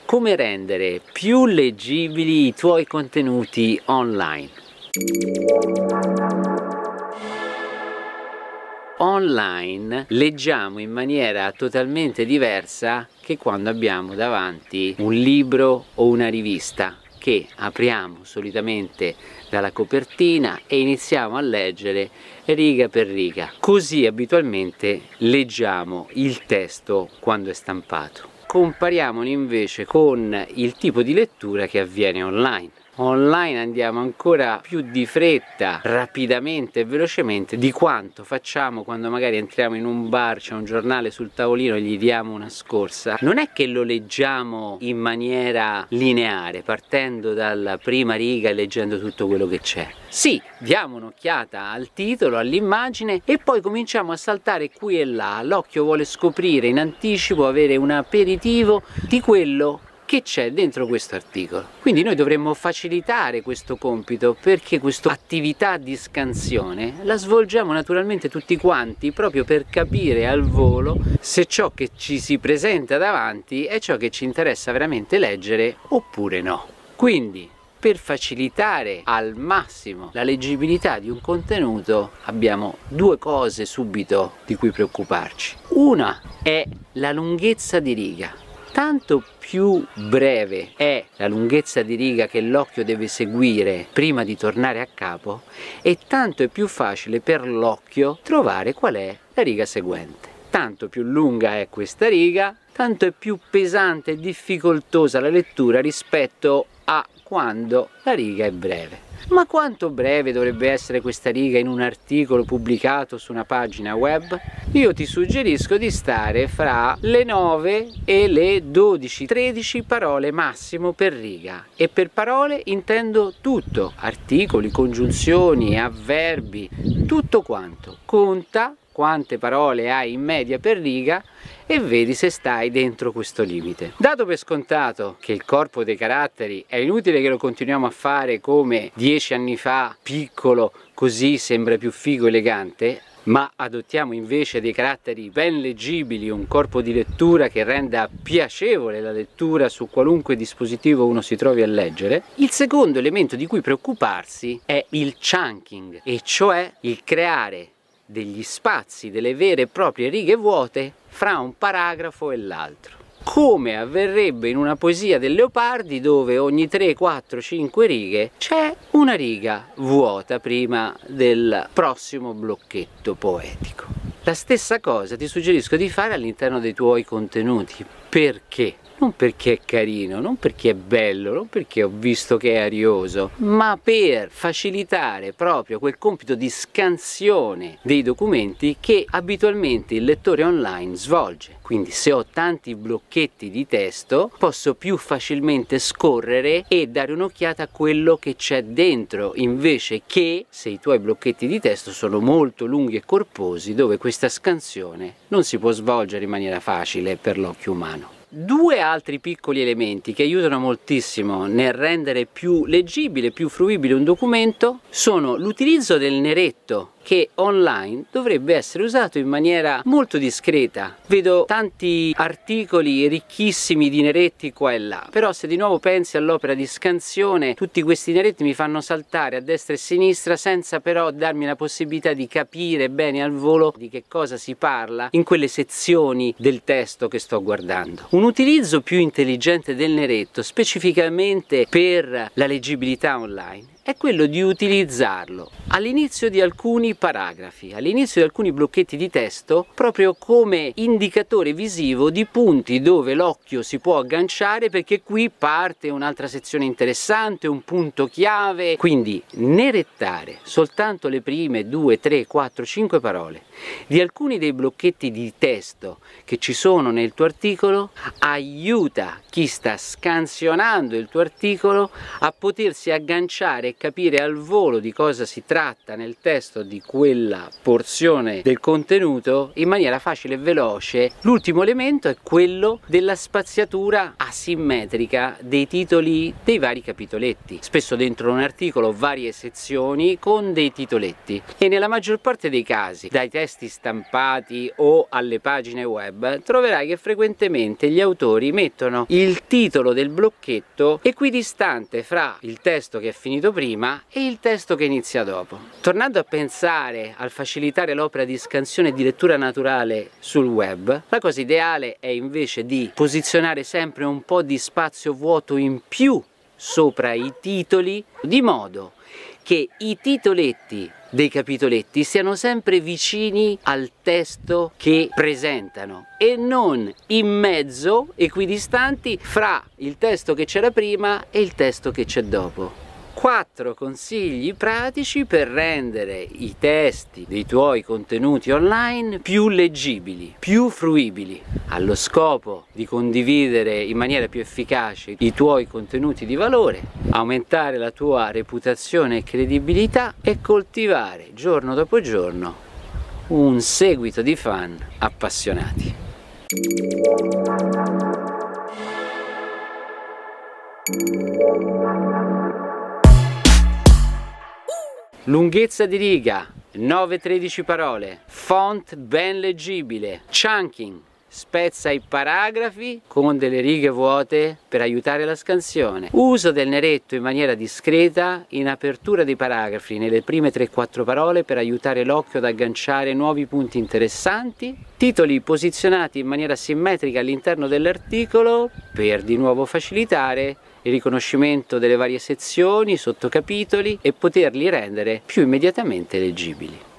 come rendere più leggibili i tuoi contenuti online. Online leggiamo in maniera totalmente diversa che quando abbiamo davanti un libro o una rivista che apriamo solitamente dalla copertina e iniziamo a leggere riga per riga. Così abitualmente leggiamo il testo quando è stampato. Compariamolo invece con il tipo di lettura che avviene online. Online andiamo ancora più di fretta, rapidamente e velocemente di quanto facciamo quando magari entriamo in un bar, c'è un giornale sul tavolino e gli diamo una scorsa. Non è che lo leggiamo in maniera lineare, partendo dalla prima riga e leggendo tutto quello che c'è. Sì, diamo un'occhiata al titolo, all'immagine e poi cominciamo a saltare qui e là. L'occhio vuole scoprire in anticipo, avere un aperitivo di quello che c'è dentro questo articolo. Quindi noi dovremmo facilitare questo compito, perché questa attività di scansione la svolgiamo naturalmente tutti quanti, proprio per capire al volo se ciò che ci si presenta davanti è ciò che ci interessa veramente leggere oppure no. Quindi, per facilitare al massimo la leggibilità di un contenuto abbiamo due cose subito di cui preoccuparci. Una è la lunghezza di riga. Tanto più breve è la lunghezza di riga che l'occhio deve seguire prima di tornare a capo, e tanto è più facile per l'occhio trovare qual è la riga seguente. Tanto più lunga è questa riga, tanto è più pesante e difficoltosa la lettura rispetto a quando la riga è breve. Ma quanto breve dovrebbe essere questa riga in un articolo pubblicato su una pagina web? Io ti suggerisco di stare fra le 9 e le 12-13 parole massimo per riga, e per parole intendo tutto: articoli, congiunzioni, avverbi, tutto quanto. Conta quante parole hai in media per riga e vedi se stai dentro questo limite. Dato per scontato che il corpo dei caratteri è inutile che lo continuiamo a fare come 10 anni fa, piccolo, così sembra più figo e elegante, ma adottiamo invece dei caratteri ben leggibili, un corpo di lettura che renda piacevole la lettura su qualunque dispositivo uno si trovi a leggere, il secondo elemento di cui preoccuparsi è il chunking, e cioè il creare degli spazi, delle vere e proprie righe vuote fra un paragrafo e l'altro, come avverrebbe in una poesia del Leopardi, dove ogni 3, 4, 5 righe c'è una riga vuota prima del prossimo blocchetto poetico. La stessa cosa ti suggerisco di fare all'interno dei tuoi contenuti. Perché? Non perché è carino, non perché è bello, non perché ho visto che è arioso, ma per facilitare proprio quel compito di scansione dei documenti che abitualmente il lettore online svolge. Quindi se ho tanti blocchetti di testo posso più facilmente scorrere e dare un'occhiata a quello che c'è dentro, invece che se i tuoi blocchetti di testo sono molto lunghi e corposi, dove questa scansione non si può svolgere in maniera facile per l'occhio umano. Due altri piccoli elementi che aiutano moltissimo nel rendere più leggibile, più fruibile un documento sono l'utilizzo del neretto, che online dovrebbe essere usato in maniera molto discreta. Vedo tanti articoli ricchissimi di neretti qua e là, però se di nuovo pensi all'opera di scansione, tutti questi neretti mi fanno saltare a destra e a sinistra senza però darmi la possibilità di capire bene al volo di che cosa si parla in quelle sezioni del testo che sto guardando. Un utilizzo più intelligente del neretto, specificamente per la leggibilità online, è quello di utilizzarlo all'inizio di alcuni paragrafi, all'inizio di alcuni blocchetti di testo, proprio come indicatore visivo di punti dove l'occhio si può agganciare, perché qui parte un'altra sezione interessante, un punto chiave. Quindi nerettare soltanto le prime 2, 3, 4, 5 parole di alcuni dei blocchetti di testo che ci sono nel tuo articolo aiuta chi sta scansionando il tuo articolo a potersi agganciare e capire al volo di cosa si tratta estratta nel testo di quella porzione del contenuto in maniera facile e veloce. L'ultimo elemento è quello della spaziatura asimmetrica dei titoli dei vari capitoletti, spesso dentro un articolo varie sezioni con dei titoletti, e nella maggior parte dei casi, dai testi stampati o alle pagine web, troverai che frequentemente gli autori mettono il titolo del blocchetto equidistante fra il testo che è finito prima e il testo che inizia dopo. Tornando a pensare al facilitare l'opera di scansione e di lettura naturale sul web, la cosa ideale è invece di posizionare sempre un po' di spazio vuoto in più sopra i titoli, di modo che i titoletti dei capitoletti siano sempre vicini al testo che presentano e non in mezzo, equidistanti fra il testo che c'era prima e il testo che c'è dopo. 4 consigli pratici per rendere i testi dei tuoi contenuti online più leggibili, più fruibili, allo scopo di condividere in maniera più efficace i tuoi contenuti di valore, aumentare la tua reputazione e credibilità e coltivare giorno dopo giorno un seguito di fan appassionati. Lunghezza di riga 9-13 parole, font ben leggibile, chunking, spezza i paragrafi con delle righe vuote per aiutare la scansione, uso del neretto in maniera discreta in apertura dei paragrafi nelle prime 3-4 parole per aiutare l'occhio ad agganciare nuovi punti interessanti, titoli posizionati in maniera simmetrica all'interno dell'articolo per di nuovo facilitare il riconoscimento delle varie sezioni, sottocapitoli e poterli rendere più immediatamente leggibili.